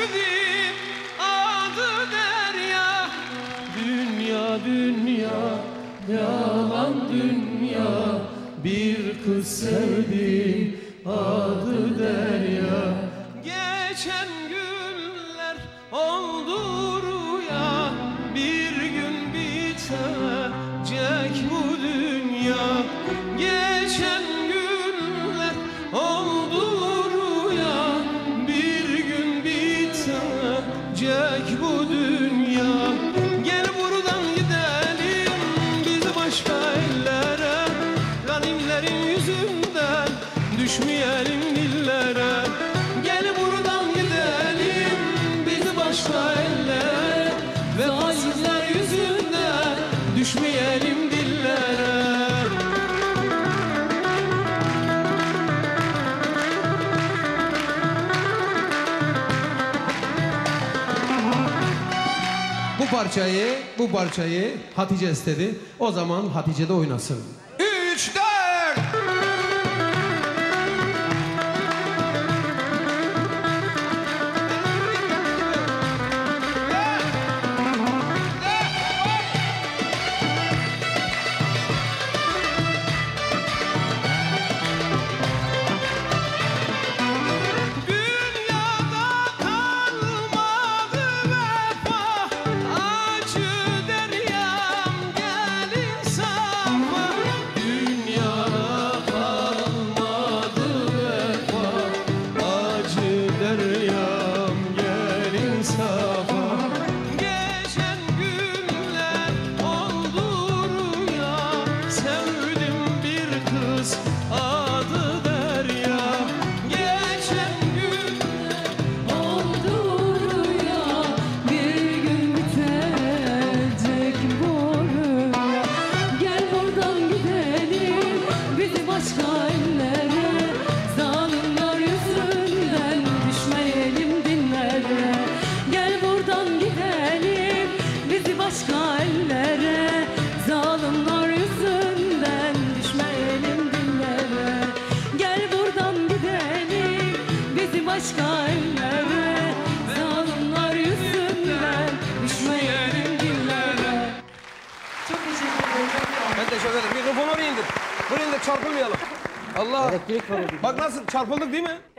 sevdim adı derya. Dünya dünya yalan dünya, bir kız sevdim adı derya. Geçen günler oldu rüya, bir gün bitecek bu dünya. Geçen günler oldu rüya, bir gün bitecek bu dünya. Gel buradan gidelim biz başka ellere, ganimlerin yüzünden düşmeyelim dillere. Gel buradan gidelim biz başka ellere, vefasızlar yüzünden düşmeyelim dillere. Bu parçayı Hatice istedi. O zaman Hatice de oynasın. 3, 4. Başka ellere, zalimler yüzünden düşmeyelim dillere. Çok teşekkür ederim. Ben teşekkür ederim. Mikrofonu oraya indir. Buraya indir, çarpılmayalım. Allah. Bak nasıl çarpıldık değil mi?